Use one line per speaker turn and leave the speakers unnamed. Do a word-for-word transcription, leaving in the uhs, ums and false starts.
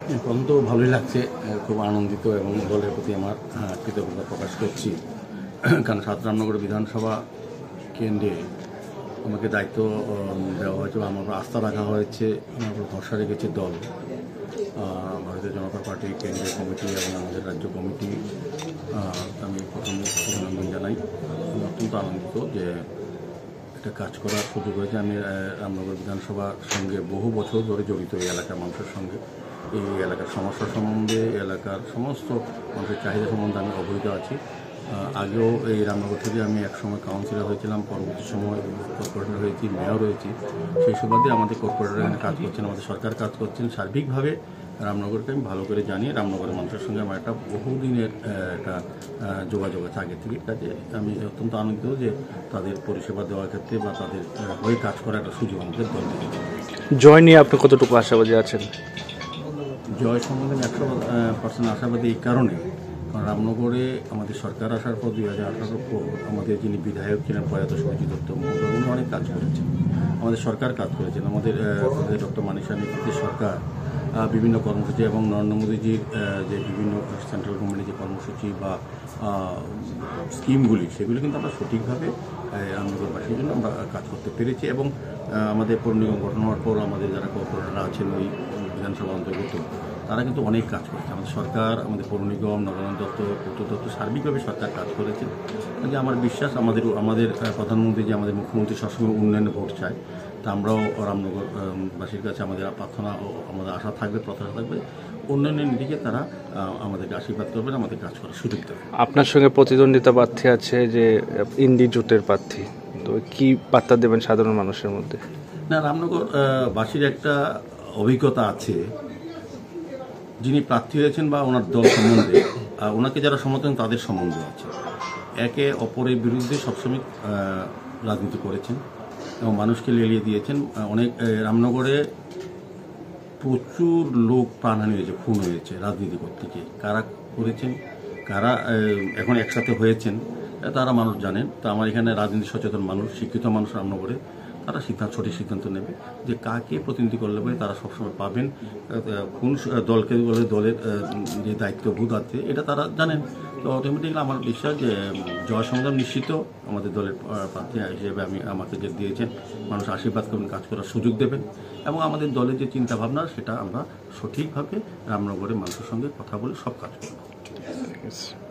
এখন তো ভালোই লাগছে, খুব আনন্দিত এবং দলের প্রতি আমার কৃতজ্ঞতা প্রকাশ করছি। কারণ সাত রামনগর বিধানসভা কেন্দ্রে আমাকে দায়িত্ব দেওয়া হয়েছে, আমার আস্থা রাখা হয়েছে, আমার উপর ভরসা রেখেছে দল, ভারতীয় জনতা পার্টি কেন্দ্রীয় কমিটি এবং আমাদের রাজ্য কমিটি। আমি প্রথম অভিনন্দন জানাই। আমি অত্যন্ত আনন্দিত যে একটা কাজ করার সুযোগ হয়েছে। আমি রামনগর বিধানসভার সঙ্গে বহু বছর ধরে জড়িত, এই এলাকার মানুষের সঙ্গে, এই এলাকার সমস্যা সম্বন্ধে, এলাকার সমস্ত মানুষের চাহিদা সম্বন্ধে আমি অবহিত আছি। আগেও এই রামনগর থেকে আমি একসময় কাউন্সিলর হয়েছিলাম, পরবর্তী সময় কর্পোরেটর হয়েছি, মেয়র হয়েছি। সেই সুবাদে আমাদের কর্পোরেটর এখানে কাজ করছেন, আমাদের সরকার কাজ করছেন। সার্বিকভাবে রামনগরকে আমি ভালো করে জানি। রামনগরের মানুষের সঙ্গে আমার একটা বহুদিনের একটা যোগাযোগ আছে আগে থেকে। কাজে আমি অত্যন্ত আনন্দিত যে তাদের পরিষেবা দেওয়ার ক্ষেত্রে বা তাদের হয়ে কাজ করার একটা সুযোগ আমাদের দল থেকে।
জয় নিয়ে আপনি কতটুকু আশাবাদী আছেন?
জয় সম্বন্ধে আমি একশো পার্সেন্ট আশাবাদী এই কারণে, কারণ রামনগরে আমাদের সরকার আসার পর দুই হাজার আঠারোর পর আমাদের যিনি বিধায়ক ছিলেন প্রয়াত সুরজিৎ দত্ত মহোদয়, উনি অনেক কাজ করেছেন, আমাদের সরকার কাজ করেছেন। আমাদের ডক্টর মানিসা নেতৃত্বের সরকার বিভিন্ন কর্মসূচি এবং নরেন্দ্র মোদীজির যে বিভিন্ন সেন্ট্রাল গভর্নমেন্টের যে কর্মসূচি বা স্কিমগুলি, সেগুলি কিন্তু আমরা সঠিকভাবে রামনগরবাসীর জন্য আমরা কাজ করতে পেরেছি। এবং আমাদের পৌর নিগম গঠন হওয়ার পর আমাদের যারা কর্পোরেটররা আছেন ওই বিধানসভা অন্তর্গত, তারা কিন্তু অনেক কাজ করেছে। আমাদের সরকার, আমাদের পৌর নিগম, নগরায়ণ দত্ত, পূর্ত দত্ত, সার্বিকভাবে সরকার কাজ করেছে। যে আমার বিশ্বাস, আমাদের আমাদের প্রধানমন্ত্রী যে আমাদের মুখ্যমন্ত্রী সবসময় উন্নয়নে ভোট চায়, তা আমরাও রামনগরবাসীর কাছে আমাদের প্রার্থনা ও আমাদের আশা থাকবে, প্রত্যাশা থাকবে, উন্নয়নের দিকে তারা আমাদেরকে আশীর্বাদ করবেন, আমাদের কাজ করার সুযোগ দেবে।
আপনার সঙ্গে প্রতিদ্বন্দ্বিতা প্রার্থী আছে যে ইন্ডি জোটের প্রার্থী, তো কি বার্তা দেবেন সাধারণ মানুষের মধ্যে?
না, রামনগরবাসীর একটা অভিজ্ঞতা আছে, যিনি প্রার্থী হয়েছেন বা ওনার দল সম্বন্ধে, ওনাকে যারা সমর্থন তাদের সম্বন্ধে আছে। একে অপরের বিরুদ্ধে সবসময় রাজনীতি করেছেন এবং মানুষকে লেলিয়ে দিয়েছেন। অনেক রামনগরে প্রচুর লোক প্রাণহানি হয়েছে, খুন হয়েছে রাজনীতি করতে গিয়ে। কারা করেছেন, কারা এখন একসাথে হয়েছেন, তারা মানুষ জানেন। তো আমার এখানে রাজনীতি সচেতন মানুষ, শিক্ষিত মানুষ রামনগরে, তারা সিদ্ধান্ত সঠিক সিদ্ধান্ত নেবে যে কাকে প্রতিনিধি করলে বলে তারা সবসময় পাবেন, কোন দলকে বলে দলের যে দায়িত্ববোধ আছে এটা তারা জানেন। তো অটোমেটিকলি আমার বিশ্বাস যে জয় সংগ্রাম নিশ্চিত আমাদের দলের প্রার্থী হিসেবে আমি আমাকে যে দিয়েছেন, মানুষ আশীর্বাদ করবেন, কাজ করার সুযোগ দেবেন এবং আমাদের দলের যে চিন্তাভাবনা সেটা আমরা সঠিকভাবে রামনগরের মানুষের সঙ্গে কথা বলে সব কাজ করব।